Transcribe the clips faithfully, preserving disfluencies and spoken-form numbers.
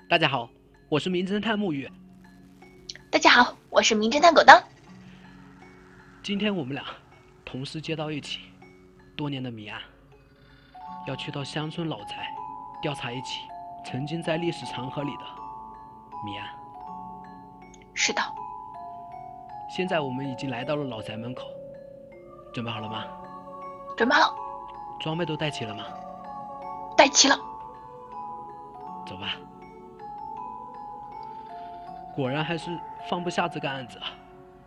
大家好，我是名侦探木鱼。 大家好，我是名侦探狗当。 今天我们俩同时接到一起多年的谜案，要去到乡村老宅调查一起曾经在历史长河里的谜案。 是的， 现在我们已经来到了老宅门口，准备好了吗？ 准备好了， 装备都带齐了吗？ 带齐了。 走吧。果然还是放不下这个案子啊。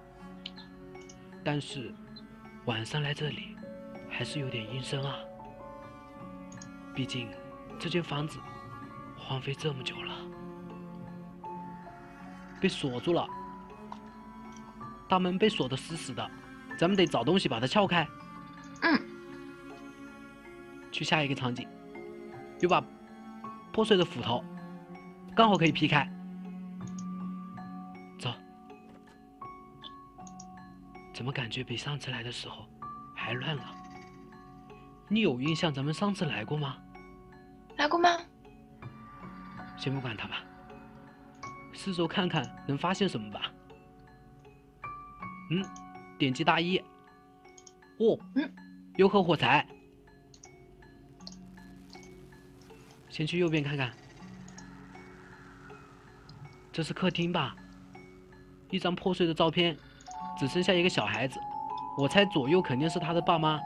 但是晚上来这里还是有点阴森啊，毕竟这间房子荒废这么久了，被锁住了，大门被锁得死死的，咱们得找东西把它撬开。 嗯， 去下一个场景，有把破碎的斧头，刚好可以劈开。走。怎么感觉比上次来的时候还乱了？你有印象咱们上次来过吗？ 来过吗？ 先不管它吧，四周看看能发现什么吧。嗯，点击大一。哦， 嗯， 有盒火柴。先去右边看看，这是客厅吧？一张破碎的照片，只剩下一个小孩子，我猜左右肯定是他的爸妈。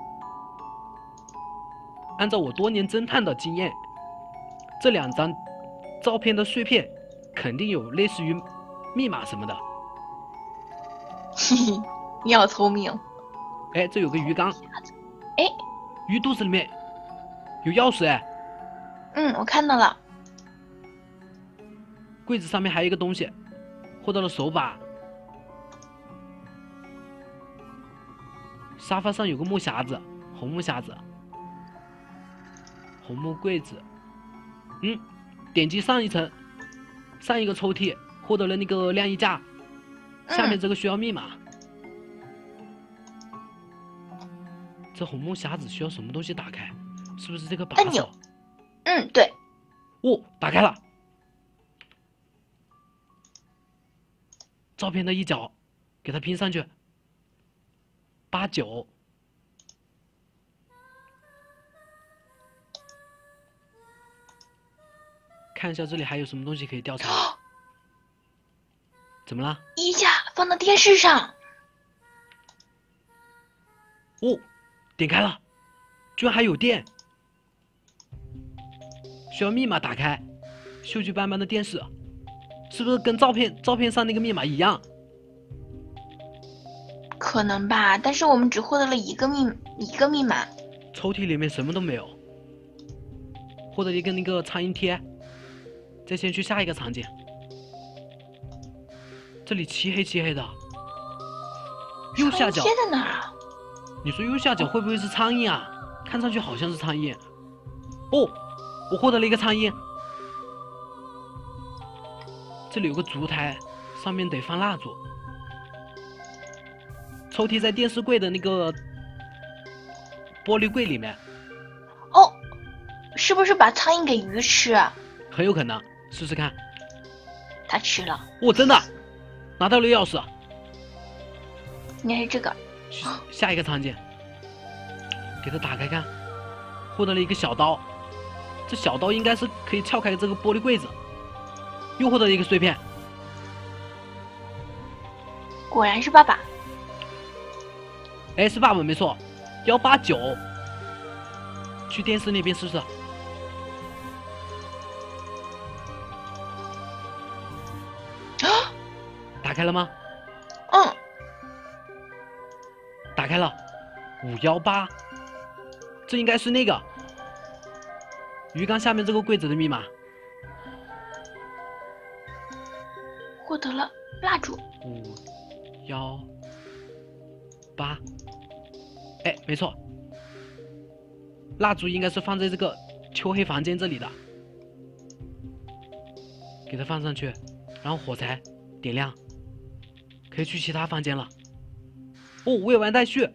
按照我多年侦探的经验，这两张照片的碎片肯定有类似于密码什么的。 嘿嘿，你好聪明。 哎，这有个鱼缸。 哎， 鱼肚子里面有钥匙哎。 嗯，我看到了。 柜子上面还有一个东西，获得了手把。沙发上有个木匣子，红木匣子，红木柜子。嗯，点击上一层，上一个抽屉获得了那个晾衣架，下面这个需要密码。嗯、这红木匣子需要什么东西打开？是不是这个把手？ 按钮。嗯，对。 哦，打开了。照片的一角，给它拼上去。八九。看一下这里还有什么东西可以调查。哦、怎么了？ 衣架放到电视上。 哦，点开了，居然还有电。需要密码打开，锈迹斑斑的电视，是不是跟照片照片上那个密码一样？ 可能吧，但是我们只获得了一个密一个密码。 抽屉里面什么都没有，获得一个那个苍蝇贴。再先去下一个场景，这里漆黑漆黑的。右下角。 贴在哪儿啊？ 你说右下角会不会是苍蝇啊？看上去好像是苍蝇。哦，我获得了一个苍蝇。这里有个烛台，上面得放蜡烛。抽屉在电视柜的那个玻璃柜里面。 哦，是不是把苍蝇给鱼吃？ 很有可能，试试看。 它吃了。 哦，真的，拿到了钥匙。 应该是这个。 下一个场景，给它打开看，获得了一个小刀。这小刀应该是可以撬开这个玻璃柜子。又获得了一个碎片。 果然是爸爸。 哎，是爸爸没错。幺八九。去电视那边试试。 啊！ 打开了吗？ 嗯。 打开了。五幺八。这应该是那个鱼缸下面这个柜子的密码。 获得了蜡烛。 五幺八。哎，没错，蜡烛应该是放在这个秋黑房间这里的。给它放上去，然后火柴点亮，可以去其他房间了。哦，未完待续。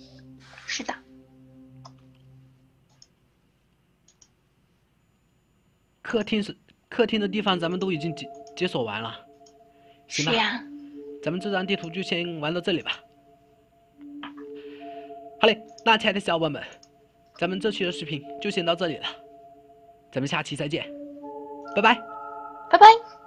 是的。 客厅是客厅的地方，咱们都已经解解锁完了。行吧， 是呀。 咱们这张地图就先玩到这里吧。好嘞，那亲爱的小伙伴们，咱们这期的视频就先到这里了，咱们下期再见，拜拜， 拜拜。